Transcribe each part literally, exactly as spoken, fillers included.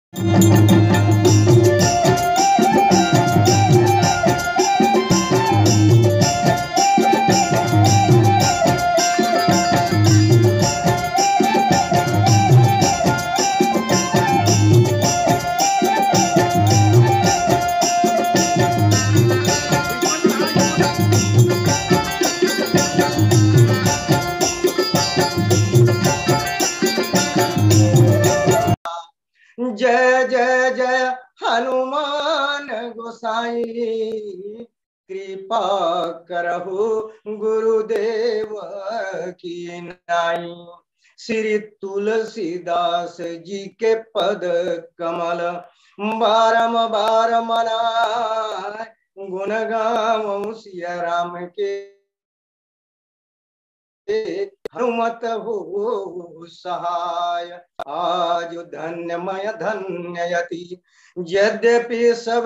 जय जय जय हनुमान गोसाई, कृपा करहु गुरुदेव की नाई। श्री तुलसीदास जी के पद कमल बारंबार मनाए, गुण गावऊं सिया राम के हनुमत हो सहाय। आज धन्य मय धन्ययति, यद्यपि सब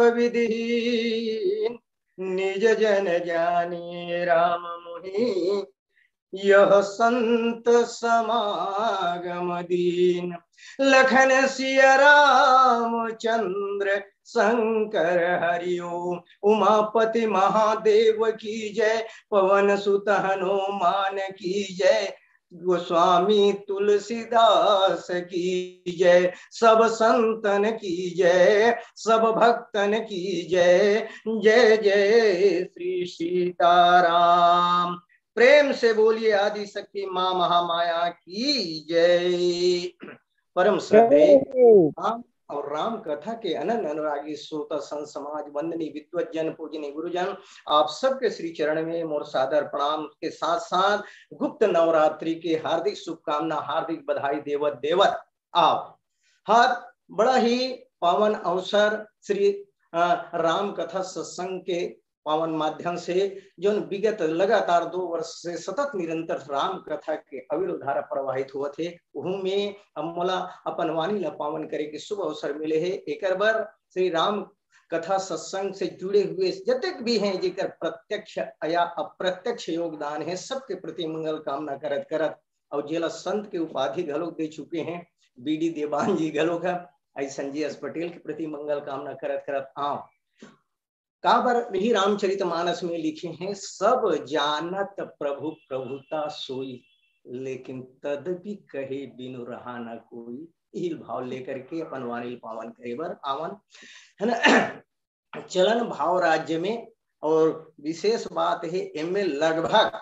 विधि निज जन जानी राम मुनि, यह संत समागम दीन। लखन सिया राम चंद्र शंकर हरिओम, उमापति महादेव की जय, पवन सुत हनुमान की जय, गोस्वामी तुलसीदास की जय, सब संतन की जय, सब भक्तन की जय। जय जय श्री सीताराम। प्रेम से बोलिए आदि शक्ति माँ महामाया की जय। परम श्रद्धेय राम और राम कथा के अनन्य अनुरागी श्रोता संत समाज, वंदनी विद्वत जन, पूजनी गुरुजन, आप सबके श्री चरण में मोर सादर प्रणाम के साथ साथ गुप्त नवरात्रि की हार्दिक शुभकामना, हार्दिक बधाई देवत देवत। आप हर बड़ा ही पावन अवसर श्री राम कथा सत्संग के पावन माध्यम से जो विगत लगातार दो वर्ष से सतत निरंतर राम कथा के अविरल धारा प्रवाहित हुए थे, में अमोला अपन वाणी ला पावन करे के शुभ अवसर मिले है। एक बार श्री राम कथा सत्संग से जुड़े हुए जतक भी हैं जेकर प्रत्यक्ष या अप्रत्यक्ष योगदान है, सबके प्रति मंगल कामना करत करत और जेला संत के उपाधि घलोक दे चुके हैं बी डी देवान जी घलोक आई संजय एस पटेल के प्रति मंगल कामना करत करत आओ काबर ही रामचरित मानस में लिखे हैं, सब जानत प्रभु प्रभुता सोई, लेकिन तद भी कहे बिनु रहा न कोई। यही भाव लेकर के अपन वाणी पावन करे बर आवन है ना। चलन भाव राज्य में और विशेष बात है इनमें लगभग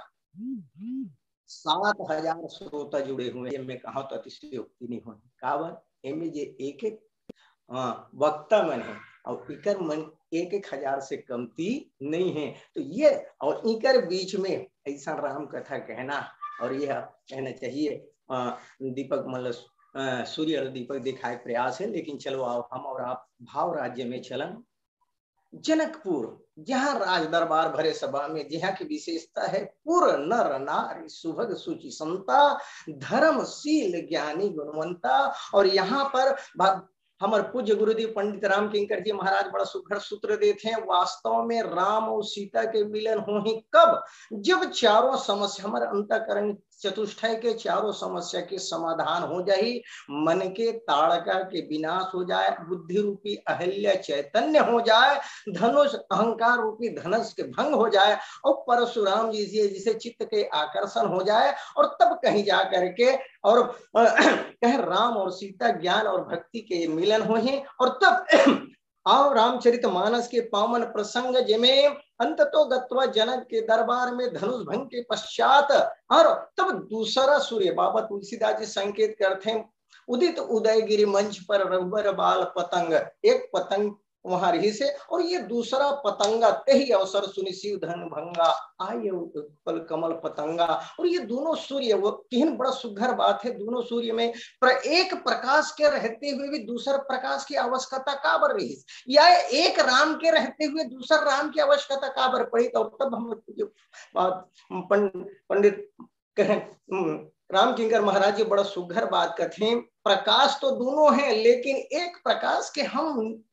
सात हजार श्रोता जुड़े हुए हैं। मैं कहा तो अतिशयोक्ति नहीं होनी, काबर इनमें जे एक एक वक्ता मन है और इकर मन एक एक हजार से कमती नहीं है। तो ये और इकर बीच में ऐसा राम कथा कहना और यह कहना चाहिए दीपक मतलब सूर्य और दीपक दिखाए प्रयास है। लेकिन चलो आओ हम और आप भाव राज्य में चलन। जनकपुर जहाँ राज दरबार भरे सभा में, जहाँ की विशेषता है पुर नर नारी सुभग सुचि संता, धर्मशील ज्ञानी गुणवंता। और यहाँ पर हमारे पूज्य गुरुदेव पंडित राम किंकर जी महाराज बड़ा सुघड़ सूत्र देते हैं। वास्तव में राम और सीता के मिलन हो ही कब, जब चारों समस्या हमारे अंतःकरण चतुष्टय के चारों समस्या के समाधान हो जाए, मन के ताड़का के विनाश हो जाए, बुद्धि रूपी अहल्य चैतन्य हो जाए, धनुष अहंकार रूपी धनुष के भंग हो जाए और परशुराम जी जिसे चित्त के आकर्षण हो जाए, और तब कहीं जा करके और कह राम और सीता ज्ञान और भक्ति के मिलन हो ही। और तब आओ रामचरित मानस के पावन प्रसंग जिसमें अंततो गत्वा जनक के दरबार में धनुष भंग के पश्चात और तब दूसरा सूर्य बाबा तुलसीदास जी संकेत करते हैं, उदित उदयगिरी मंच पर रघुबर बाल पतंग, एक पतंग वहां रही से और ये दूसरा पतंगा तेही अवसर सुनि शिव धन भंगा आये उत्पल कमल पतंगा। और ये दोनों सूर्य वो तीन बड़ा सुघर बात है। दोनों सूर्य में पर एक प्रकाश के रहते हुए भी दूसरा प्रकाश की आवश्यकता काबर रही, या एक राम के रहते हुए दूसरा राम की आवश्यकता काबर पड़ी। तो तब हम पंडित कहें राम किंकर महाराज जी बड़ा सुघर बात कहते हैं, प्रकाश तो दोनों हैं लेकिन एक प्रकाश के हम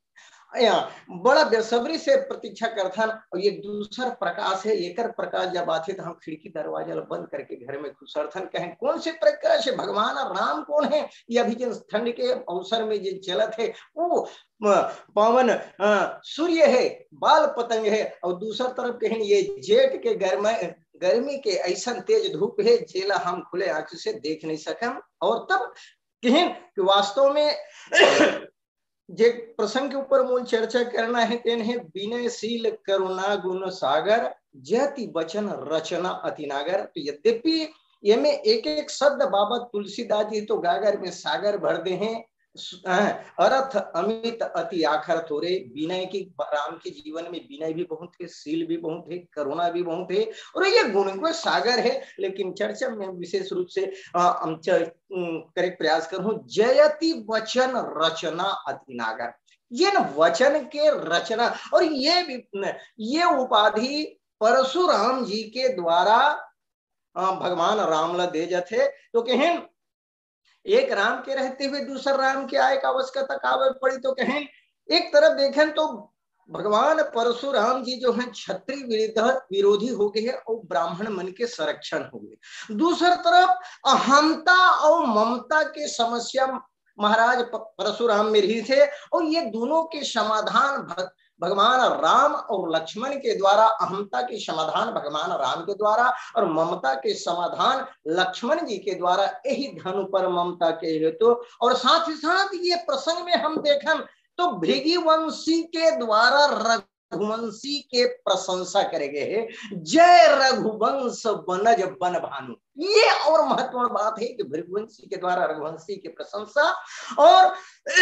यहाँ बड़ा बेसब्री से प्रतीक्षा करथन। और ये दूसर प्रकाश है, एक प्रकाश जब आते तो हम खिड़की दरवाजा बंद करके घर में घुसरथन। कहें कौन से प्रकाश है? भगवान राम कौन है? ये अभी जो ठंड के अवसर में जो चलत है वो पवन सूर्य है, बाल पतंग है। और दूसर तरफ कहें ये जेठ के गर्म गर्मी के ऐसा तेज धूप है जेला हम खुले आंख से देख नहीं सकम। और तब कहें कि वास्तव में जे प्रसंग के ऊपर मूल चर्चा करना है तेन है विनयशील करुणा गुण सागर जति वचन रचना अतिनागर। तो यद्यपि ये में एक एक शब्द बाबत तुलसीदास जी तो गागर में सागर भर दे हैं। अर्थ अमित अति आखर थोरे। विनय की राम के जीवन में विनय भी बहुत है, शील भी बहुत है, करुणा भी बहुत है और ये गुण को सागर है। लेकिन चर्चा में विशेष रूप से हम करेक्ट प्रयास करूं जयति वचन रचना अतिनागर। ये न वचन के रचना और ये ये उपाधि परशुराम जी के द्वारा भगवान रामला दे जाते। तो कहें एक राम के रहते हुए दूसर राम के आय का आवश्यकता काबर पड़ी। तो कहें एक तरफ देखें तो भगवान परशुराम जी जो है क्षत्रिय विरोधी हो गए और ब्राह्मण मन के संरक्षण हो गए। दूसरी तरफ अहमता और ममता के समस्या महाराज परशुराम में रही थे और ये दोनों के समाधान भगवान राम और लक्ष्मण के द्वारा, अहमता के समाधान भगवान राम के द्वारा और ममता के समाधान लक्ष्मण जी के द्वारा। यही धनु पर ममता के हेतु और साथ ही साथ ये प्रसंग में हम देखें तो भृगुवंशी के द्वारा रघुवंशी के प्रशंसा करे गए जय रघुवंश बनज बन भानु। ये और महत्वपूर्ण बात है कि भृगुवंशी के द्वारा रघुवंशी की प्रशंसा। और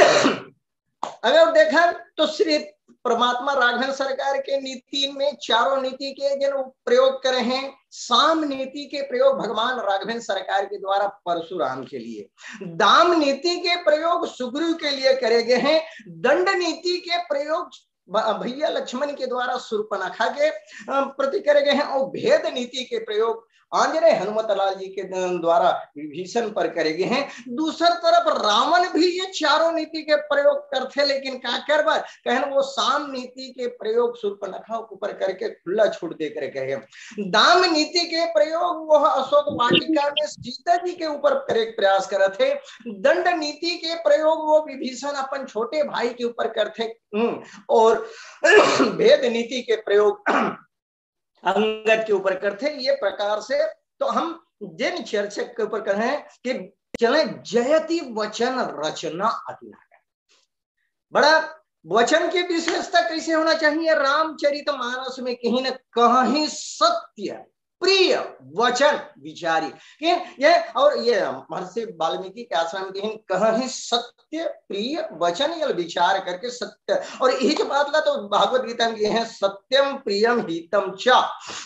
अगर देखा तो श्री परमात्मा राघवन सरकार के नीति में चारों नीति के जो प्रयोग करे हैं, साम नीति के प्रयोग भगवान राघवन सरकार के द्वारा परशुराम के लिए, दाम नीति के प्रयोग सुग्रीव के लिए करे गए हैं, दंड नीति के प्रयोग भैया लक्ष्मण के द्वारा शूर्पणखा के प्रति करे गए हैं और भेद नीति के प्रयोग आंजनेय हनुमत लाल जी के द्वारा विभीषण पर करे गए हैं। दूसरी तरफ रावण भी ये चारों नीति के प्रयोग करते लेकिन क्या करवा कहन वो साम नीति के प्रयोग शूर्पणखा ऊपर करके खुला छूट दे कर गए। दाम नीति के प्रयोग वो अशोक वाटिका में सीता जी के ऊपर करे प्रयास करे थे। दंड नीति के प्रयोग वो विभीषण अपन छोटे भाई के ऊपर करते और भेद नीति के प्रयोग अंगद के ऊपर करते। ये प्रकार से तो हम जिन चर्चक के ऊपर कर रहे हैं कि चले जयति वचन रचना अतिनागर। बड़ा वचन की विशेषता कैसे होना चाहिए? रामचरितमानस में कहीं न कहीं सत्य प्रिय वचन विचारी ये और ये महर्षि वाल्मीकि के आश्रम में कहीं कहीं सत्य प्रिय वचन या विचार करके सत्य। और यही जो बात ला तो भागवत गीता में ये है सत्यम प्रियम हितम च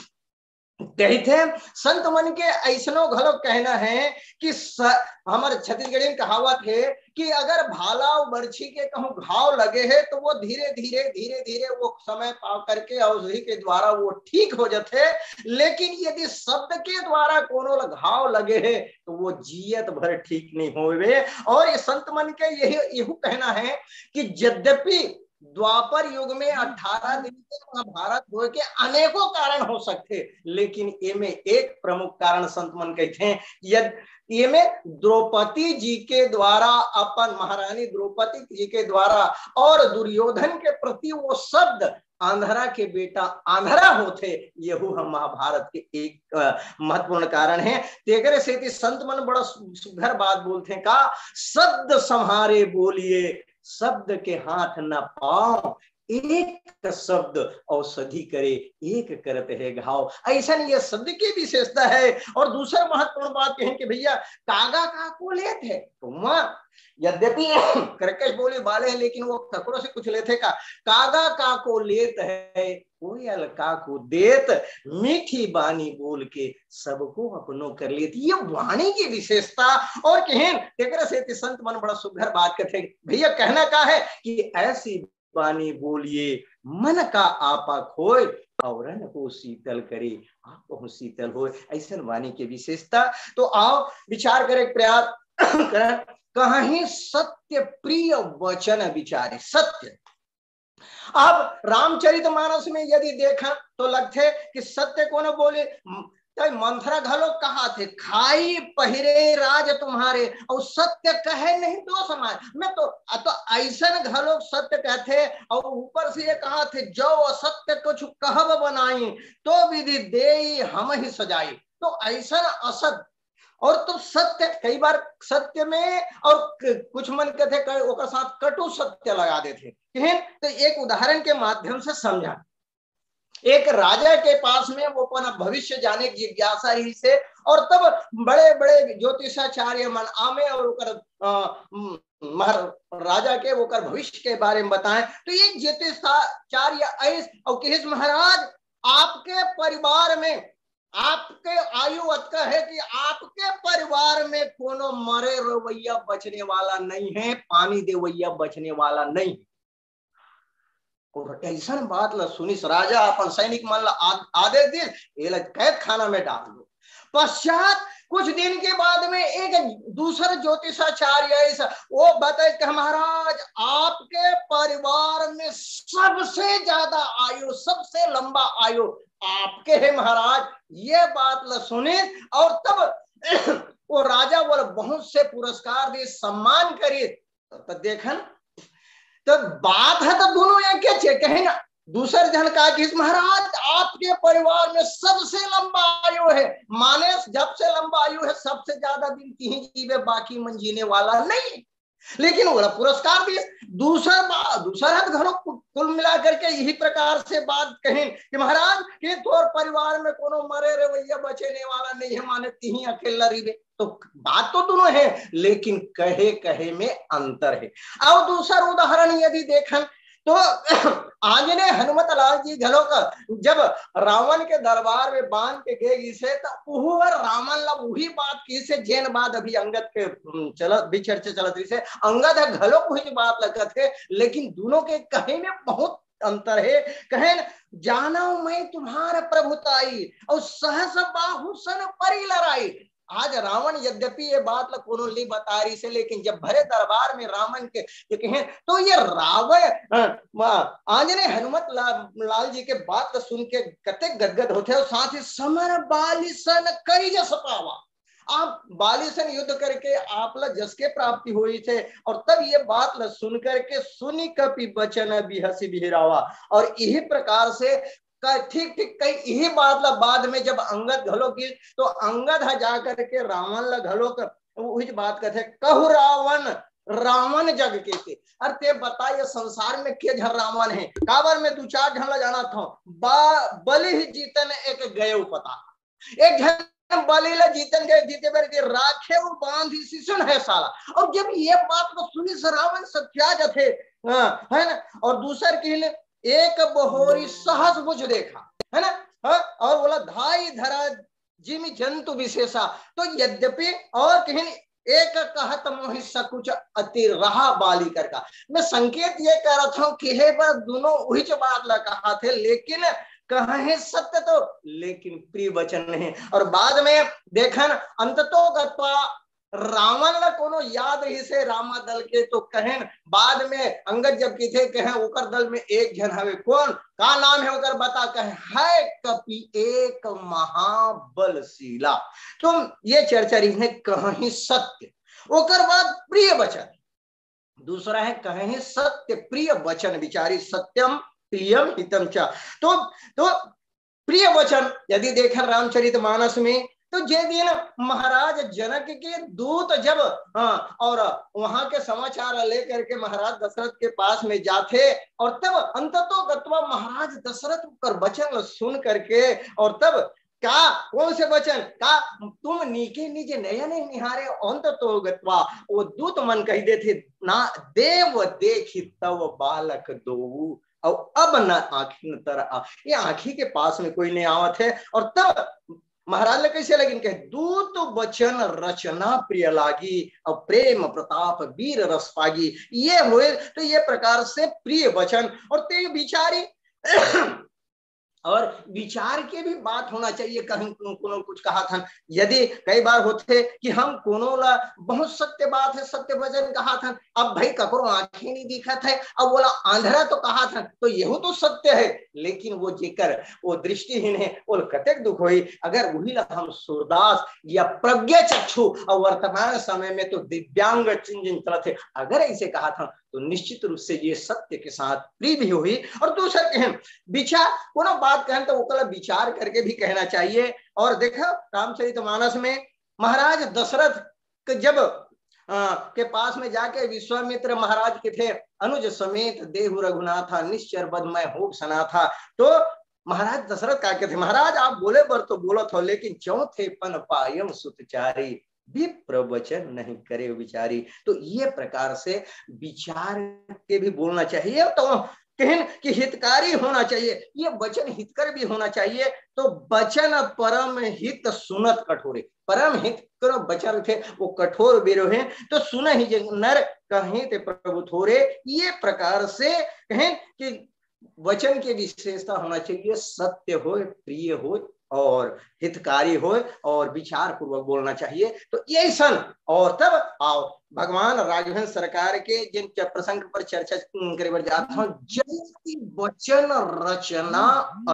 कहते हैं। संत मन के ऐसनो घलो कहना है कि हमारे छत्तीसगढ़ी में कहावत है कि अगर भाला और बर्छी के कहूं घाव लगे हैं तो वो धीरे धीरे धीरे धीरे वो समय पा करके औषधि के द्वारा वो ठीक हो जाते। लेकिन यदि शब्द के द्वारा कोनो घाव लगे है तो वो जियत भर ठीक नहीं होवे। और ये संत मन के यही यही कहना है कि यद्यपि द्वापर युग में अठारह दिन के महाभारत हो के अनेकों कारण हो सकते लेकिन ये में एक प्रमुख कारण संत मन कहते हैं यद ये में द्रौपदी जी के द्वारा अपन महारानी द्रौपदी जी के द्वारा और दुर्योधन के प्रति वो शब्द आंध्रा के बेटा आंध्रा होते यहू हम महाभारत के एक महत्वपूर्ण कारण है। तेगरे से संत मन बड़ा सुघर बात बोलते हैं का शब्द संहारे बोलिए शब्द के हाथ न पाओ एक शब्द औषधि करे एक करते है घाव। ऐसा नहीं ये शब्द की विशेषता है। और दूसरा महत्वपूर्ण बात कहें कि भैया कागा का को लेते है तो यद्यपि कर्कश बोले वाले हैं लेकिन वो ककड़ों से कुछ लेते का कागा का को लेत है कोयल का को देत मीठी बानी बोल के सबको अपनों कर लेती। ये वाणी की विशेषता। और कहें तेकरा से संत मन बड़ा सुघर बात करते भैया कहना का है कि ऐसी बानी बोलिए मन का आपा खोए औरन को शीतल करे आप शीतल हो। ऐसा वाणी की विशेषता। तो आओ विचार करें प्रयास करें कहीं सत्य प्रिय वचन विचारे। सत्य अब रामचरितमानस में यदि देखा तो लगते कि सत्य को न बोले तो मंथरा घलो कहा थे खाई पहिरे राज तुम्हारे और सत्य कहे नहीं दो समाज में तो तो ऐसा घलो सत्य कहते और ऊपर से ये कहा थे जो असत्य कुछ कहब बनाई तो विधि दे हम ही सजाई। तो ऐसा असत और तो सत्य कई बार सत्य में और कुछ मन कहते ओकर साथ कटु सत्य लगा देते। तो एक उदाहरण के माध्यम से समझा। एक राजा के पास में वो अपना भविष्य जाने की जिज्ञासा रही से और तब बड़े बड़े ज्योतिषाचार्य मन आमे और ओकर राजा के ओकर भविष्य के बारे में बताएं। तो एक ज्योतिषाचार्य ऐस और कहिस महाराज आपके परिवार में आपके आयु अतका है कि आपके परिवार में कोनो मरे रवैया बचने वाला नहीं है, पानी देवैया बचने वाला नहीं। और ऐसा बात ला सुनिस राजा अपन सैनिक मन ला आदेश दिए कैद खाना में डाल दो। पश्चात कुछ दिन के बाद में एक दूसरा ज्योतिषाचार्य वो बताए कि महाराज आपके परिवार में सबसे ज्यादा आयु सबसे लंबा आयु आपके है महाराज। ये बात ला सुने और तब वो राजा वो बहुत से पुरस्कार दिए सम्मान करिए। तो देखन तो बात है तो दोनों एक के कहे ना दूसरे जन कहा कि महाराज आपके परिवार में सबसे लंबा आयु है, माने जब से लंबा आयु है सबसे ज्यादा दिन तीन जीवे बाकी मन जीने वाला नहीं। लेकिन वो पुरस्कार दिए। दूसरा दूसरा घरों कुल मिला करके यही प्रकार से बात कहें कि महाराज के तोर परिवार में कोनो मरे रवैया बचने वाला नहीं है, माने तीन अकेला रिवे। तो बात तो दोनों है लेकिन कहे कहे में अंतर है। और दूसरा उदाहरण यदि देखें तो आंजने हनुमत लाल जी घलो का जब रावण के दरबार में बांध के गए से तो रावण ला वही बात की से जैन बात अभी अंगद के चलत भी चर्चा चलत रही से अंगद है घलो वही बात लगत है, लेकिन दोनों के कहे में बहुत अंतर है। कहे जाना मैं तुम्हारा प्रभुताई और सहस बाहु सन परी लड़ाई। आज रावण यद्यपि ये बात ला कोनो ली बता रही से, लेकिन जब भरे दरबार में रावण के कहे तो ये रावण आंजने हनुमत ला, लाल जी के बात सुन के कते गदगद होते और साथ ही समर बालिसन करी जस पावा। आप बालिसन युद्ध करके आप ला जस के प्राप्ति हुई थे और तब ये बात ला सुन करके सुनी कपि बचन बिहसी बिहरावा। और यही प्रकार से ठीक ठीक कई यही बात ला बाद में जब अंगद घलो की तो अंगद है जाकर के रावण ला घलो कर वही बात कहते कहु रावण रावण जग के थे। अरे ते बता ये संसार में के झर रावण है काबर में दो चार झन ला जाना था बलि ही जीतन एक गए पता एक झन बलि ला जीतन गए जीते बार के राखे वो बांधी शिशुन है साला। और जब ये बात को सुनी से रावण सत्या जथे है ना। और दूसर की एक बहोरी सहज बुझ देखा है ना हा? और बोला धाई धरा जिमि जंतु विशेषा। तो यद्यपि और कहीं एक कहत मोहि सकुच अति रहा बाली कर का मैं संकेत ये कर रहा था कि हे पर दोनों वही जो बात ला कहा थे, लेकिन कहे सत्य तो लेकिन प्रिय वचन नहीं। और बाद में देखन अंततो गत्वा रावण ला कोनो याद रही से रामा दल के तो कहें बाद में अंगद जब की थे कहें ओकर दल में एक जन हवे कौन का नाम है ओकर बता कहें है कपि एक महाबलशीला। तो ये चर्चा रही है कहीं सत्य ओकर बाद प्रिय वचन। दूसरा है कहें सत्य प्रिय वचन विचारी सत्यम प्रियम हितम च। तो तो प्रिय वचन यदि देखें रामचरितमानस में तो जे दिन महाराज जनक के दूत जब हाँ, और वहां के समाचार लेकर के महाराज दशरथ के पास में जाते और तब अंततो गत्वा महाराज दशरथ कर वचन सुन करके और तब क्या कौन से वचन का तुम नीके नीचे नयन निहारे अंततो गत्वा वो दूत मन कह देते ना देव देखी तव बालक दो और अब न आँखी न तरह ये आँखी के पास में कोई नहीं आवत है। और तब महाराज ने कैसे लगी कहे दूत वचन रचना प्रिय लागी और प्रेम प्रताप वीर रस पागी। ये हुए तो ये प्रकार से प्रिय वचन। और ते बिचारी और विचार के भी बात होना चाहिए। कहीं कोनो कुछ कहा था, यदि कई बार होते कि हम कोनो ला बहुत सत्य बात है, सत्य वचन कहा था, अब भाई ककरो आंखें नहीं दिखत है, अब बोला आंधरा तो कहा था, तो यही तो सत्य है, लेकिन वो जेकर वो दृष्टिहीन है वो कतक दुख होई। अगर वही ला हम सूरदास या प्रज्ञा चक्षु और वर्तमान समय में तो दिव्यांग चिंजन चलत है, अगर ऐसे कहा था तो निश्चित रूप से ये सत्य के साथ प्रिय भी हुई। और दूसरा कहें विचार, कोनो बात कहें तो वो कल विचार करके भी कहना चाहिए। और देखो रामचरितमानस में महाराज दशरथ के जब आ, के पास में जाके विश्वामित्र महाराज के थे, अनुज समेत देहु रघुनाथा निश्चर बदमय हो सना था, तो महाराज दशरथ का थे, महाराज आप बोले बर तो बोलत हो, लेकिन चौथे पन पायम सुतचारी विप्र वचन नहीं करे विचारी। तो ये प्रकार से विचार के भी बोलना चाहिए, तो कहें कि हितकारी होना चाहिए, ये वचन हितकर भी होना चाहिए। तो वचन परम हित सुनत कठोरे, परम हित करो वचन थे वो कठोर बेरो है, तो सुन ही नर कहें ते प्रभु थोरे। ये प्रकार से कहें कि वचन की विशेषता होना चाहिए, सत्य हो, प्रिय हो और हितकारी हो और विचार पूर्वक बोलना चाहिए। तो यही सन। और तब आओ भगवान राघवेंद्र सरकार के जिन प्रसंग पर चर्चा करे जाता हूं, जय वचन रचना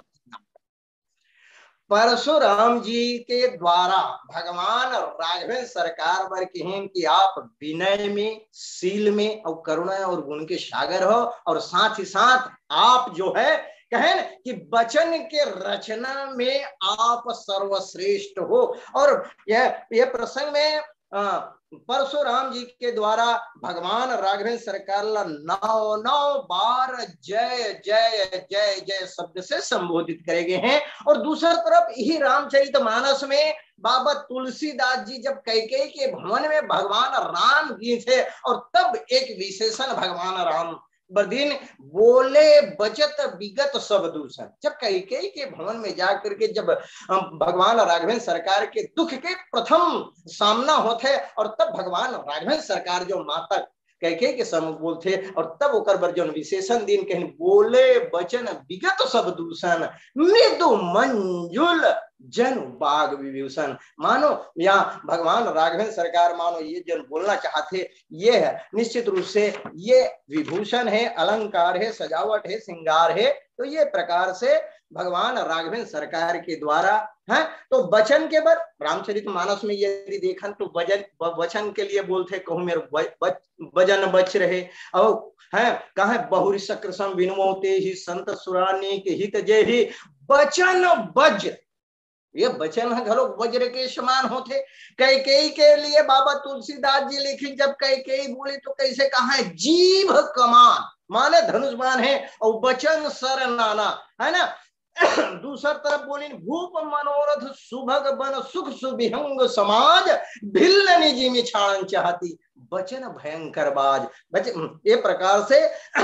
परशुराम जी के द्वारा भगवान राघवेंद्र सरकार पर कहें कि आप विनय में, शील में और करुणा और गुण के सागर हो, और साथ ही साथ आप जो है कहें कि वचन के रचना में आप सर्वश्रेष्ठ हो। और यह यह प्रसंग में परशुराम जी के द्वारा भगवान राघवेंद्र सरकार नौ नौ बार जय जय जय जय शब्द से संबोधित करे गए हैं। और दूसरी तरफ ही रामचरितमानस में बाबा तुलसीदास जी जब कैकेयी के भवन में भगवान राम जी थे, और तब एक विशेषण भगवान राम बदिन बोले बचत विगत सब दूषण। जब कैकेयी के भवन में जाकर के जब भगवान राघवेंद्र सरकार के दुख के प्रथम सामना होते, और तब भगवान राघवेंद्र सरकार जो माता कैकेयी के सम्मुख बोलते, और तब ओकर बर जो विशेषण दिन कहीं बोले वचन विगत सब दूषण मृदु मंजुल जन बाग विभूषण। मानो यहाँ भगवान राघवेंद्र सरकार मानो ये जन बोलना चाहते, ये है निश्चित रूप से ये विभूषण है, अलंकार है, सजावट है, श्रृंगार है। तो ये प्रकार से भगवान राघवेंद्र सरकार के द्वारा है। तो वचन के बर रामचरितमानस में यदि देखन तो वजन वचन के लिए बोलते कहूँ मेरे वजन बच रहे, और है कहा बहुरी सकृसम विनुमोते ही संत सुरानी के हित जय ही वचन वज्र। ये वचन घलो वज्र के समान होते। कैकेयी के लिए बाबा तुलसीदास जी लिखी, जब कैकेयी बोली तो कैसे कहा है, जीभ कमान माने धनुष बाण है, और वचन सर नाना है ना। दूसर तरफ बोली भूप मनोरथ सुभग बन सुख सुविहंग समाज भिल्ल निजी में छाड़न चाहती वचन भयंकर बाज। वचन ये प्रकार से।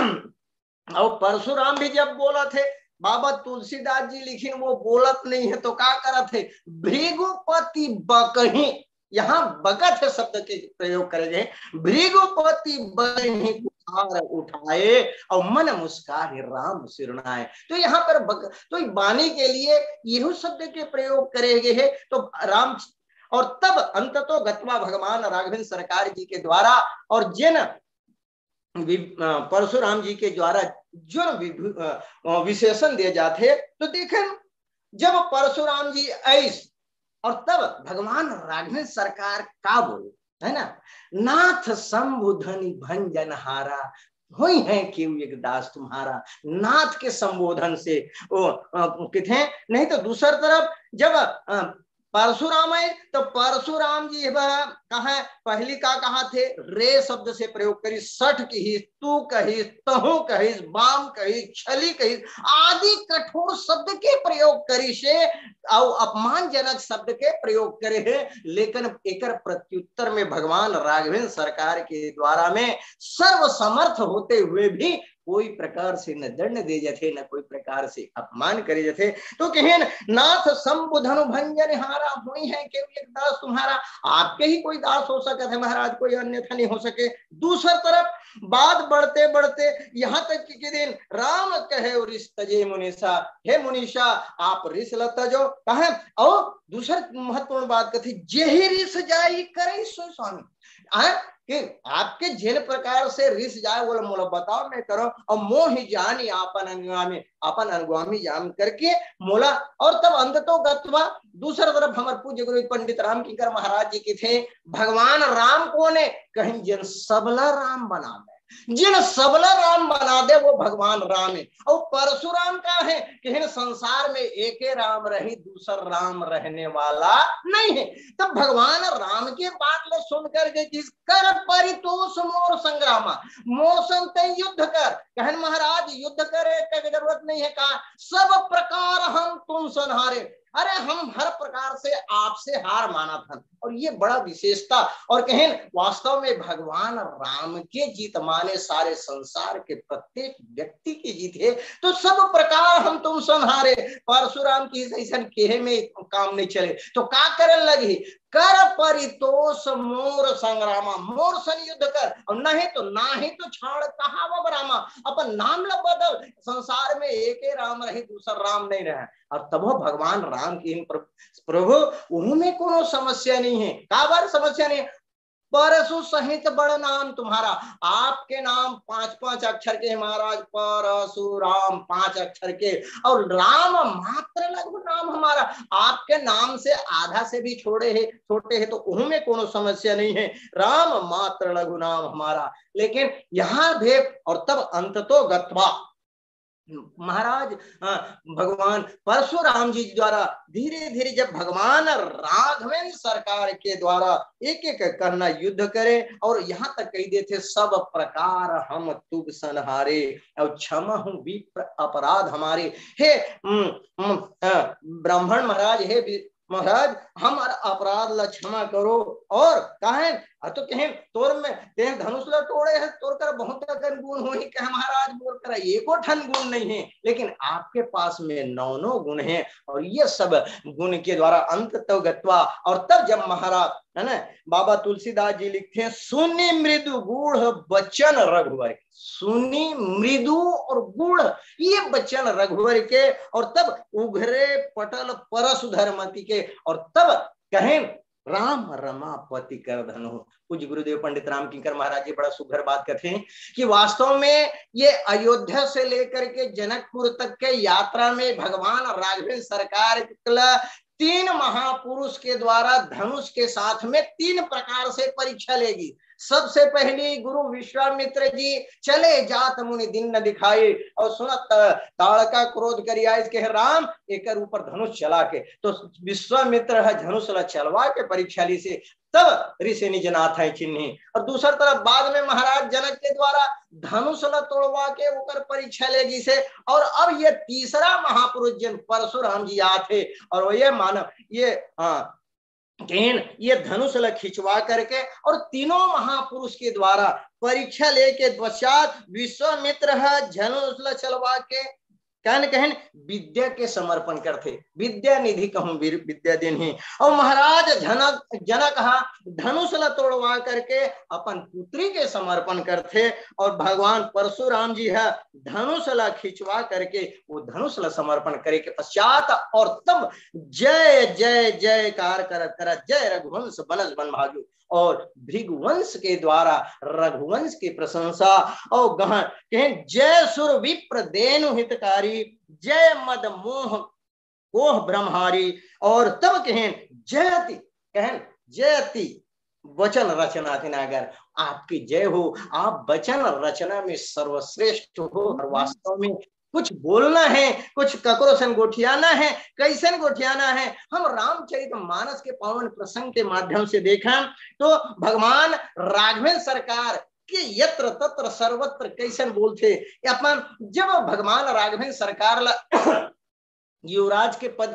और परशुराम भी जब बोला थे, बाबा तुलसीदास जी लिखी वो बोलत नहीं है तो क्या करत है, भृगुपति बकही, यहाँ बकत है शब्द के प्रयोग करे गए, भृगुपति बकही कुठार उठाए और मन मुस्काए राम सिरनाए। तो यहाँ पर बक, तो वाणी के लिए यही शब्द के प्रयोग करे गए हैं। तो राम और तब अंततो गत्वा भगवान राघवेंद्र सरकार जी के द्वारा और जिन परशुराम जी के द्वारा जो विशेषण दिए जाते, तो देखें जब परशुराम जी ऐस और तब भगवान राघवेंद्र सरकार का बोले है ना, नाथ संबोधनी भंजन हारा हुई है क्यों एक दास तुम्हारा। नाथ के संबोधन से वो कहते नहीं। तो दूसरी तरफ जब परशुराम है तो परशुराम जी कहा पहली का कहा थे, रे शब्द से प्रयोग करी, सठ कही, तू कही, तहु कही, बाम कही, छली कही आदि कठोर शब्द के प्रयोग करी से और अपमानजनक शब्द के प्रयोग करे है। लेकिन एक प्रत्युत्तर में भगवान राघवेंद्र सरकार के द्वारा में सर्वसमर्थ होते हुए भी कोई प्रकार से न दंड दे जथे न कोई प्रकार से अपमान करे जथे। तो कहें नाथ शंभु धनु भंजन हारा हुई है केवल एक दास तुम्हारा, आपके ही कोई दास हो सकते है महाराज, कोई अन्यथा नहीं हो सके। दूसरी तरफ बात बढ़ते बढ़ते यहाँ तक कि दिन राम कहे रिस तजे मुनीषा, हे मुनीषा आप रिस लतजो कहे। और दूसरी महत्वपूर्ण बात कथी, जे ही रिस जाई करे सो स्वामी, कि आपके जिन प्रकार से रिस जाए बोले मोला बताओ मैं करो, और मोह ही जानी आपन अनुगामी, अपन अनुगामी जान करके मोला। और तब अंत तो गत्वा दूसरी तरफ हमारे पूज्य गुरु पंडित राम किंकर महाराज जी के थे, भगवान राम को ने कहीं जिन सबला राम बना दे, जिन सबला राम बना दे वो भगवान राम है। और परशुराम का है कि संसार में एक ही राम रही, दूसरा राम रहने वाला नहीं है। तब भगवान राम के बात ले सुनकर के जिस कर परितोष मोर संग्रामा, मोसन ते युद्ध कर, कहन महाराज युद्ध करे का जरूरत नहीं है, कहा सब प्रकार हम तुम संहारे, अरे हम हर प्रकार से आपसे हार माना था। और ये बड़ा विशेषता, और कहें वास्तव में भगवान राम के जीत माने सारे संसार के प्रत्येक व्यक्ति की जीत है। तो सब प्रकार हम तुम संहारे, परशुराम की ऐसा केहे में काम नहीं चले, तो का करे लगी, कर परितोष मोर संग्रामा, मोर सन युद्ध कर, और नहीं तो ना ही तो छाड़ कहा वो रामा, अपन नाम ल बदल, संसार में एक ही राम रही दूसरा राम नहीं रहा। और तब भगवान राम की प्रभु उनमें कोनो समस्या नहीं है, का बार समस्या नहीं है, परशु सहित बड़ नाम तुम्हारा, आपके नाम पांच पांच अक्षर के महाराज, परशुराम पांच अक्षर के, और राम मात्र लघु नाम हमारा, आपके नाम से आधा से भी छोड़े है छोटे है तो उनमें कोनो समस्या नहीं है, राम मात्र लघु नाम हमारा। लेकिन यहाँ भी, और तब अंत तो गत्वा महाराज भगवान परशुराम जी द्वारा धीरे धीरे जब भगवान राघवेंद्र सरकार के द्वारा एक एक करना युद्ध करे, और यहाँ तक कही देते सब प्रकार हम तुग संहारे, और क्षमा हूँ विप्र अपराध हमारे। हे ब्राह्मण महाराज, हे महाराज हमारा अपराध ला क्षमा करो। और कहे तो कहें तोर में ते धनुष ला तोड़े है, तोड़ कर बहुत गुण हो ही, कहे महाराज बोल कर एको ठन गुण नहीं है, लेकिन आपके पास में नौ नौ गुण है, और ये सब गुण के द्वारा अंत तो गत्वा। और तब जब महाराज है ना, बाबा तुलसीदास जी लिखते हैं, सुनि मृदु गूढ़ बचन रघुवर, सुनी मृदु और गुड़ ये बचन रघुवर के, और तब उघरे पटल परशु धर्मति के, और तब कहें राम रमापति कर धनु। पूज्य गुरुदेव पंडित राम किंकर महाराज जी बड़ा सुघर बात कहते हैं कि वास्तव में ये अयोध्या से लेकर के जनकपुर तक के यात्रा में भगवान राघवेंद्र सरकार तीन महापुरुष के द्वारा धनुष के साथ में तीन प्रकार से परीक्षा लेगी। सबसे पहली गुरु विश्वामित्र जी चले जात मुनि दिन न दिखाए, और सुनत ताड़का क्रोध करिया इसके राम एक ऊपर धनुष चला के, तो विश्वामित्र है धनुष ला चलवा के परीक्षा ली से, तब ऋषि निज नाथ है चिन्ही। और दूसरी तरफ बाद में महाराज जनक के द्वारा धनुष ला तोड़वा के ऊपर परीक्षा लेगी से, और अब ये तीसरा महापुरुष जन परशुराम जी आते, और ये मानव ये हाँ ये धनुष ला खिंचवा करके, और तीनों महापुरुष के द्वारा परीक्षा लेके पश्चात विश्वामित्र है धनुष ला चलवा के कहन कहन विद्या के समर्पण करते, विद्या निधि कहूं विद्या दिन ही। और महाराज जनक जनक हा धनुष ला तोड़वा करके अपन पुत्री के समर्पण करते, और भगवान परशुराम जी है धनुष ला खिंचवा करके वो धनुष ला समर्पण करे के पश्चात, और तब जय जय जयकार करत करत जय रघुवंश बनस बन भाजो, और भृगुवंश के द्वारा रघुवंश की प्रशंसा, और गहन कहें जय सुर विप्र देनु हितकारी, जय मद मोह कोह ब्रह्मारी, और तब कहें जयति कहें जयति वचन रचना तिनागर, आपकी जय हो, आप वचन रचना में सर्वश्रेष्ठ हो। और वास्तव में कुछ बोलना है, कुछ ककरो सन गोठियाना है, कैसन गोठियाना है, हम रामचरितमानस के पावन प्रसंग के माध्यम से देखा तो भगवान राघवेंद्र सरकार कि यत्र तत्र सर्वत्र कैसन बोलते अपन, जब भगवान राघवेंद्र सरकार ला युवराज के पद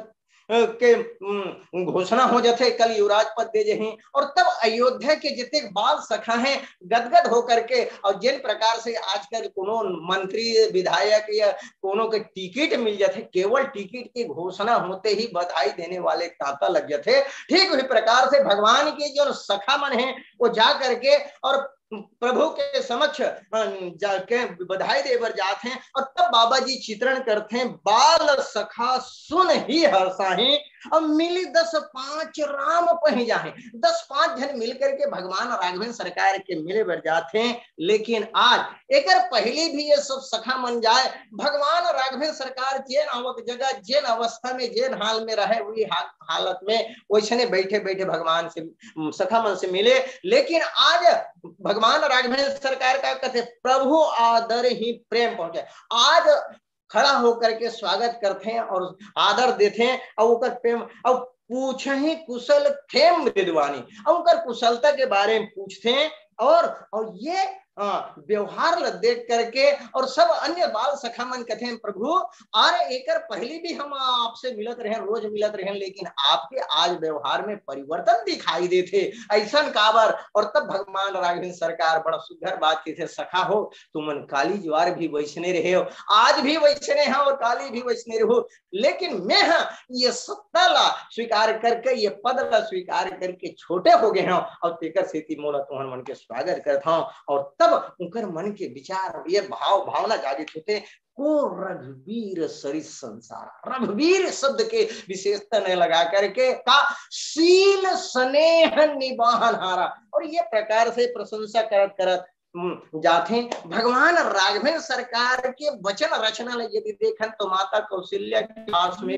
के घोषणा हो जाते कल युवराज पद दे जही। और तब अयोध्या के जितने बाल सखा हैं गदगद होकर के, और जिन प्रकार से आजकल कोनो मंत्री विधायक या कोनो के टिकट मिल जाते, केवल टिकट की घोषणा होते ही बधाई देने वाले तांता लग जाते, ठीक उसी प्रकार से भगवान के जो सखा मन है वो जा करके और प्रभु के समक्ष जाके बधाई देवर जाते हैं। और तब बाबा जी चित्रण करते हैं, बाल सखा सुन ही हर्षाही, अब मिली दस पांच राम पही जाए। दस पांच जन मिलकर के भगवान राघवेंद्र सरकार के मिले बर जाते हैं। लेकिन आज एक पहले भी ये सब सखा मन जाए, भगवान राघवेंद्र सरकार जेन आवक जगह जेन अवस्था में जेन हाल में रहे हुई हालत में वैसे बैठे बैठे भगवान से सखा मन से मिले। लेकिन आज भगवान राघवेंद्र सरकार का कहते प्रभु आदर ही प्रेम पहुंचे, आज खड़ा होकर के स्वागत करते हैं और आदर देते हैं और उनका प्रेम और पूछे ही कुशल खेम विद्वानी, और उनका कुशलता के बारे में पूछते हैं। और और ये व्यवहार देख करके और सब अन्य बाल सखा मन कहते हैं प्रभु अरे एक पहले भी हम आपसे मिलत रहे, रोज मिलत रहे, लेकिन आपके आज व्यवहार में परिवर्तन दिखाई देते, ऐसा काबर। और तब भगवान राघवेंद्र सरकार बड़ा सुंदर बात की थे, सखा हो तुमन काली ज्वार भी वैसने रहे हो, आज भी वैसने हैं और काली भी वैसने रहो, लेकिन मैं हाँ ये सत्ता ला स्वीकार करके ये पद ला स्वीकार करके छोटे हो गए हैं और तेकर सेती मोला तुम्हारे मन के स्वागत करता हूँ। और तब उनकर मन के विचार ये भाव भावना जागृत होते, को रघुवीर सरिस संसार, रघुवीर शब्द के विशेषता ने लगा करके का शील स्नेह निबाहन हारा। और ये प्रकार से प्रशंसा करत करत जाते भगवान राघवेंद्र सरकार के वचन रचना यदि देखें तो माता कौशल्या के पास में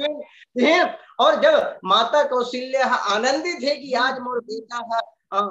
थे, और जब माता कौशल्या आनंदित है कि आज मोर बेटा है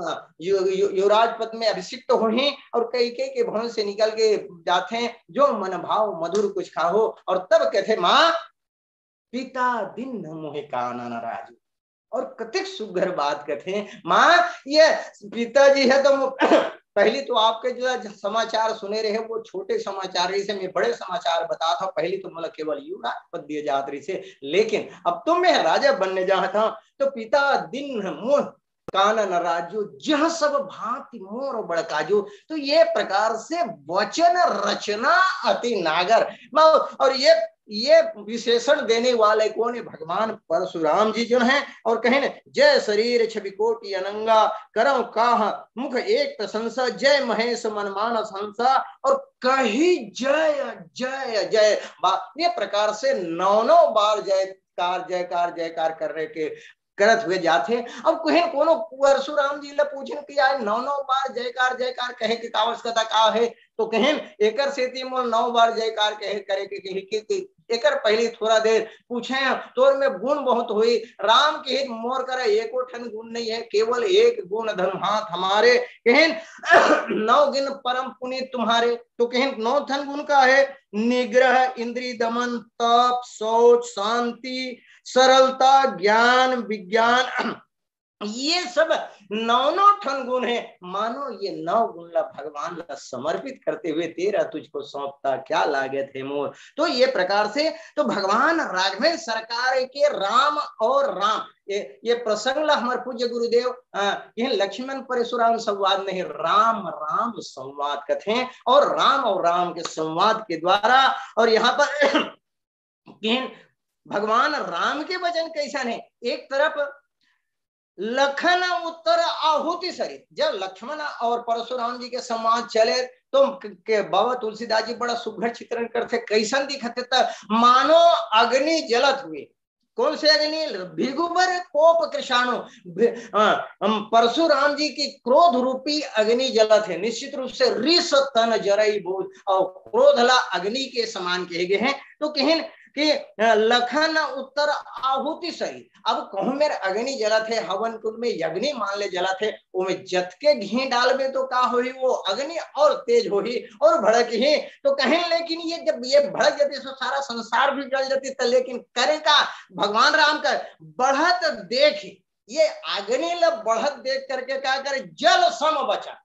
युवराज पद में अभिषिक्त हो ही, और कई कई के भवन से निकल के जाते हैं जो मन भाव मधुर कुछ खाओ। और तब कहते माँ पिता दिन मोहे काना नाराज, और कतिक सुघर बात कहते हैं माँ ये पिताजी है तो पहले तो आपके जो समाचार सुने रहे वो छोटे समाचार रही से, मैं बड़े समाचार बता था, पहले तो मतलब केवल युवराज पद दिए जात रही से, लेकिन अब तो मैं राजा बनने जा था, तो पिता दिन मोह कानन राजू जह सब भांति मोर बड़काजू। तो ये प्रकार से वचन रचना अति नागर, और ये ये विशेषण देने वाले कौन है? भगवान परशुराम जी जो हैं। और कहें जय शरीर छवि कोटि अनंगा, करौ काह मुख एक प्रशंसा, जय महेश मन मानस हंसा, और कही जय जय जय। ये प्रकार से नौ नौ बार जयकार जयकार जयकार करने के करत हुए जाते। अब कहें कोनो परशुराम जी ला पूछन कि आज नौ नौ बार जयकार जयकार कहे की आवश्यकता का है? तो कहें एकर सेती मोल नौ बार जयकार कहे करे के कहे कि एकर पहले थोड़ा देर पूछे तोर में गुण बहुत हुई, राम के हित मोर करे एको ठन गुण नहीं है, केवल एक गुण धर्म हाथ हमारे। कहें नौ गुण परम पुनीत तुम्हारे, तो कहें नौ ठन गुण का है? निग्रह, इंद्रिय दमन, तप, शौच, शांति, सरलता, ज्ञान, विज्ञान, ये सब नौ नौ ठन गुण है। मानो ये नौ गुण ला भगवान ला समर्पित करते हुए तेरा तुझको सौंपता क्या लागे थे मोर। तो ये प्रकार से तो भगवान राघवेंद्र सरकार के राम और राम ये ये प्रसंग ला हमारे पूज्य गुरुदेव यह लक्ष्मण परशुराम संवाद नहीं, राम राम संवाद कहते हैं। और राम और राम के संवाद के द्वारा, और यहाँ पर भगवान राम के वचन कैसा है? एक तरफ लखन उत्तर आहुति सरित, जब लक्ष्मण और परशुराम जी के संवाद चले तो के बाबा तुलसीदास जी बड़ा सुघर चित्रण करते, कैसन दिखते था मानो अग्नि जलत हुए। कौन से अग्नि? भिगुबर कोप कृषाणु, परशुराम जी की क्रोध रूपी अग्नि जलत है। निश्चित रूप से रिस तन जरई बोझ, और क्रोध ला अग्नि के समान कहे गए हैं। तो कहें कि लखन उत्तर आहुति सही, अब कहूं मेरे अग्नि जलत है, हवन कुंड में यज्ञ मान ले जलत है, वो में जत के घी डाल में तो का होही वो अग्नि और तेज होही और भड़क ही। तो कहें लेकिन ये जब ये भड़क जाती तो सारा संसार भी जल जाती था, लेकिन करे का भगवान राम का बढ़त देख, ये अग्नि ला बढ़त देख करके क्या करे? जल सम बचा,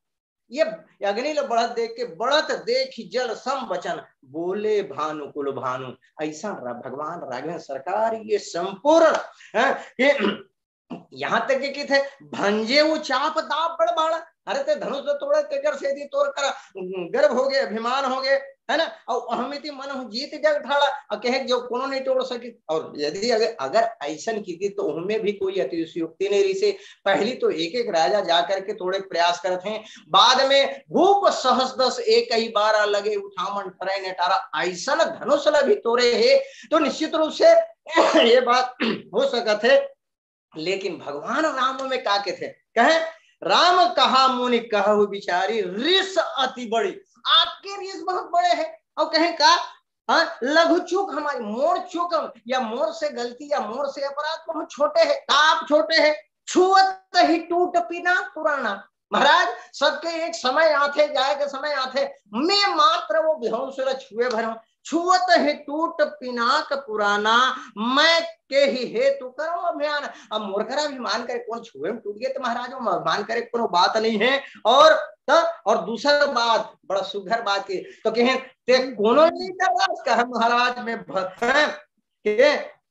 ये अग्निल बढ़त देख के बढ़त देख जल सम वचन बोले भानुकुल भानु। ऐसा भगवान राघवेंद्र सरकार ये संपूर्ण है यहाँ तक कि थे भंजे वो चाप दाप बड़ बाड़ा। अरे ते धनुष तो तोड़े तेकर से दी तोड़ कर गर्व हो गए, अभिमान हो गए, है ना। और अहमिति मन हो जीत जग ठाड़ा और कहे जो कोनो नहीं तोड़ सके। और यदि अगर अगर ऐसन की थी तो उनमें भी कोई अतिशयोक्ति नहीं रही से। पहली तो एक एक राजा जाकर के थोड़े प्रयास करते हैं, बाद में भूप सहस दस एक ही बार लगे उठामन ठरे नेटारा ऐसा धनुष भी तोड़े है। तो निश्चित रूप से ये बात हो सकत है। लेकिन भगवान राम में का के थे, कहे राम कहा मुनि कहु बिचारी रिस अति बड़ी। आपके रिस बहुत बड़े हैं। और कहे का हाँ लघु चूक हमारी, मोर चूक या मोर से गलती या मोर से अपराध बहुत छोटे हैं। आप छोटे हैं छुअत ही टूट पीना पुराना। महाराज सबके एक समय आते जाए के समय आते, मैं मात्र वो बेहोश छुए भर छुअत ही टूट पिनाक पुराना मैं के ही हेतु करो अभियान। अब मूर्खरा अभिमान करे कौन छुए में टूट गए तो महाराज अभिमान करे कोनो बात नहीं है। और तो और दूसरा बात बड़ा सुघर बात की तो कहें ते कोनो नहीं कर कहे महाराज में के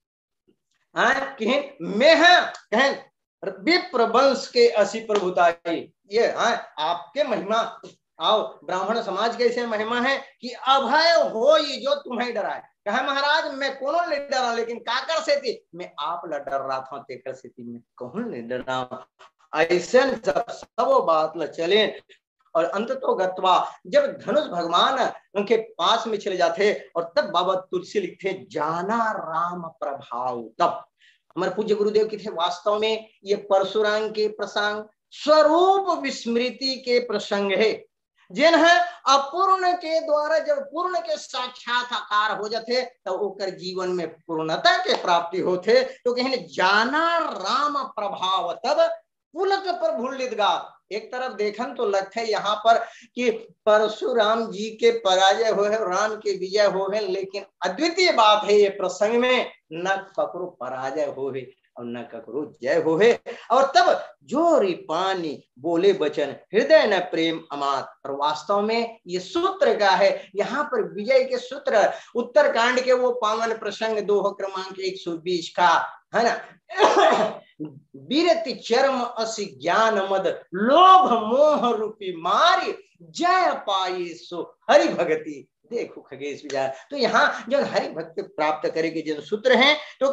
कहें मैं है कहें विप्र वंश के असी प्रभुताई। ये हाँ आपके महिमा आओ ब्राह्मण समाज के ऐसे महिमा है कि अभय हो ये जो तुम्हें डराए। कहा महाराज मैं कौन नहीं डरा, लेकिन काकर से थी मैं आप ल डर रहा था तेकर से थी मैं कौन नहीं डरा। ऐसे जब सब बात ल चले और अंत तो गत्वा जब धनुष भगवान उनके पास में चले जाते और तब बाबा तुलसी लिखते जाना राम प्रभाव। तब हमारे पूज्य गुरुदेव की थे वास्तव में ये परशुराम के प्रसंग स्वरूप विस्मृति के प्रसंग है, जिन है अपूर्ण के द्वारा जब पूर्ण के साक्षात्कार हो जाते तो ओकर जीवन में पूर्णता के प्राप्ति होते। तो कहीं जाना राम प्रभाव तब पुलक पर भूलित गा। एक तरफ देखन तो लगता है यहाँ पर कि परशुराम जी के पराजय हो है, राम के विजय हो है, लेकिन अद्वितीय बात है ये प्रसंग में न ककरो पराजय हो है और न ककरो जय हो है। और तब जोरी पानी बोले बचन हृदय न प्रेम अमात। और वास्तव में ये सूत्र का है यहाँ पर विजय के सूत्र उत्तरकांड के वो पावन प्रसंग दो क्रमांक एक सौ बीस का है ना। बीरति चरम असि ज्ञान मद लोभ मोह रूपी मारी जय पाई सो हरि भगति। देखो खगेश विचार तो यहाँ जो हरि भक्ति प्राप्त करेगी जिन सूत्र हैं तो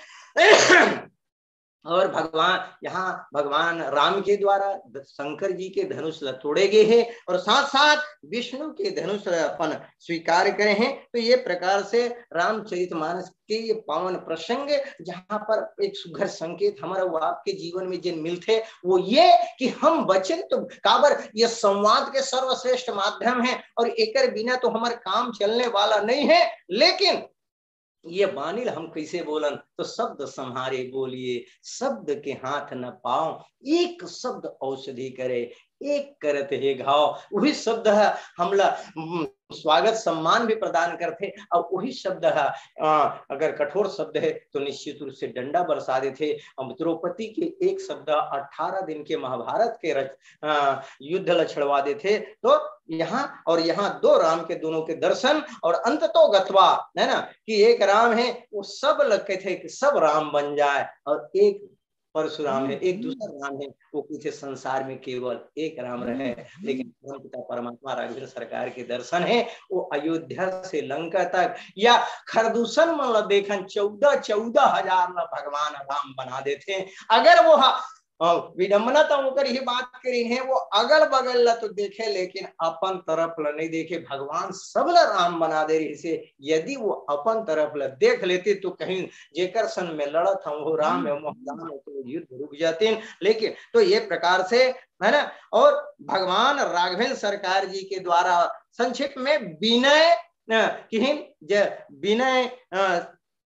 कहें और भगवान यहाँ भगवान राम के द्वारा शंकर जी के धनुष तोड़े गए हैं और साथ साथ विष्णु के धनुष अपन स्वीकार करे हैं। तो ये प्रकार से रामचरितमानस के ये पावन प्रसंग जहाँ पर एक सुघर संकेत हमारा वो आपके जीवन में जिन मिलते वो ये कि हम बचन तो काबर ये संवाद के सर्वश्रेष्ठ माध्यम है और एकर बिना तो हमारा काम चलने वाला नहीं है। लेकिन ये बानिल हम कैसे बोलन तो शब्द संहारे बोलिए शब्द के हाथ न पाओ एक शब्द औषधि करे एक करत है घाव। वही शब्द है हमला स्वागत सम्मान भी प्रदान करते और वही शब्द है अगर कठोर शब्द है तो निश्चित रूप से डंडा बरसा देते। द्रौपदी के एक शब्द अठारह दिन के महाभारत के रच युद्ध लछड़वा देते। तो यहाँ और यहाँ दो राम के दोनों के दर्शन और अंत तो गत्वा है ना कि एक राम है वो सब लगते थे कि सब राम बन जाए और एक परशुराम है एक दूसरा राम है वो कुछ संसार में केवल एक राम रहे। लेकिन पिता परमात्मा राघवेंद्र सरकार के दर्शन है वो अयोध्या से लंका तक या खरदूषण मन देखन चौदह चौदह हजार भगवान राम बना देते। अगर वो विडम्बना तो होकर ही बात करी है वो अगल बगल ला तो देखे लेकिन अपन तरफ ला नहीं देखे। भगवान सब ला राम बना दे रही से यदि वो अपन तरफ ला देख लेते तो कहीं जेकर सन में लड़त हम वो राम है तो युद्ध रुक जाते। लेकिन तो ये प्रकार से है ना। और भगवान राघवेंद्र सरकार जी के द्वारा संक्षिप्त में विनय विनय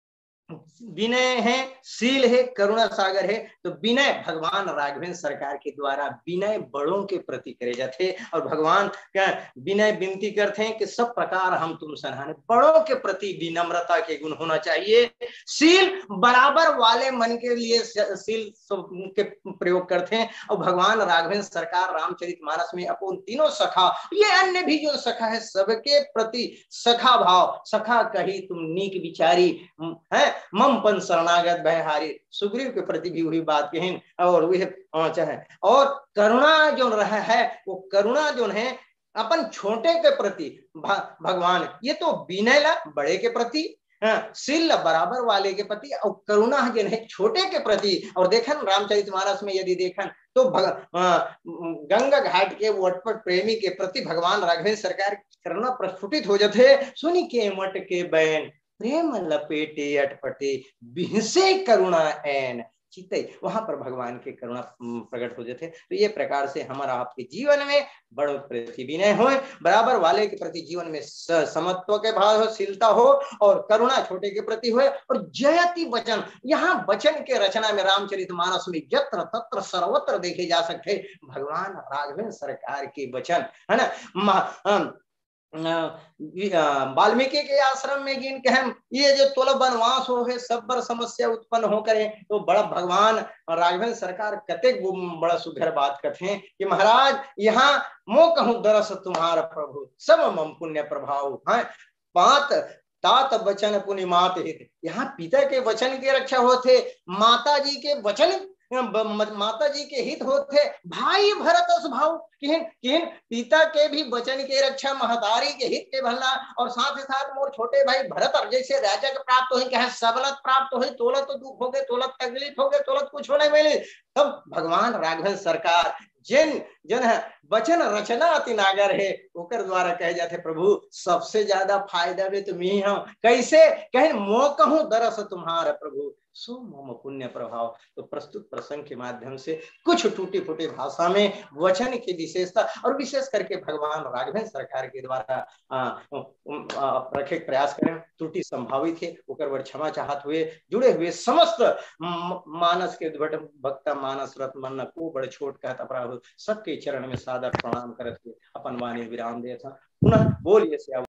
विनय है, शील है, करुणा सागर है। तो विनय भगवान राघवेंद्र सरकार के द्वारा विनय बड़ों के प्रति करे जाते, और भगवान क्या विनय विनती करते हैं कि सब प्रकार हम तुम सराहने, बड़ों के प्रति विनम्रता के गुण होना चाहिए। शील बराबर वाले मन के लिए शील के प्रयोग करते हैं। और भगवान राघवेंद्र सरकार रामचरितमानस में अपन तीनों सखा, ये अन्य भी जो सखा है, सबके प्रति सखा भाव, सखा कही तुम नीक विचारी है, ममपन शरणागत भयहारी, सुग्रीव के प्रति भी वही बात कहें। और वह चाहे और करुणा जो रहा है, वो करुणा जो है अपन छोटे के प्रति भगवान, ये तो विनय ला बड़े के प्रति, शील बराबर वाले के प्रति, और करुणा जो है छोटे के प्रति। और देखन रामचरितमानस में यदि देखन तो गंगा घाट के वटपट प्रेमी के प्रति भगवान राघवेंद्र सरकार करुणा प्रस्फुटित हो जाते। सुनी के मट के बैन प्रेम लपेटे अटपटे बिहसे करुणा एन चिते, वहां पर भगवान के करुणा प्रकट हो जाते। तो ये प्रकार से हमारा आपके जीवन में बड़ों प्रति विनय हो, बराबर वाले के प्रति जीवन में समत्व के भाव हो, शीलता हो, और करुणा छोटे के प्रति हो। और जयति वचन, यहाँ वचन के रचना में रामचरितमानस में यत्र तत्र सर्वत्र देखे जा सकते भगवान राघवेंद्र सरकार के वचन, है ना। वाल्मीकि के आश्रम में गिन के हम ये जो तोल वनवास हो है, सब बड़ समस्या उत्पन्न हो करे, तो बड़ा भगवान राघवेंद्र सरकार कते बड़ा सुघर बात करते हैं कि महाराज यहाँ मो कहूं दरस तुम्हारा प्रभु सब मम पुण्य प्रभाव है, पात तात वचन पुण्य मात हित। यहाँ पिता के वचन के रक्षा होते, माता जी के वचन माता जी के हित होते, भाई भरत स्वभाव किन किन पिता के भी वचन के रक्षा, महतारी के हित के भला, और साथ ही साथ मोर छोटे भाई भरत जैसे राजा के प्राप्त हो क्या सबलत प्राप्त हो, तोलत तो दुख हो गए, तोलत तकलीफ हो गए, तोलत कुछ होने मिले। तब भगवान राघवेंद्र सरकार जिन जन है वचन रचना अति नागर है, ओकर द्वारा कहे जाते प्रभु सबसे ज्यादा फायदा भी तुम ही हो। कैसे कहे मो कहूं दरस तुम्हारा प्रभु सो मम पुण्य प्रभाव। तो प्रस्तुत प्रसंग के माध्यम से कुछ टूटी फूटी भाषा में वचन की विशेषता, और विशेष करके भगवान राघवेंद्र सरकार के द्वारा रखे प्रयास करें, त्रुटि संभावित है ओकर वर क्षमा चाहत हुए जुड़े हुए समस्त मानस के भक्ता मानस रत मन को बड़े छोट कहता प्रभु सबके चरण में सादर प्रणाम करते अपन वाणी विराम दे था। पुनः बोलिए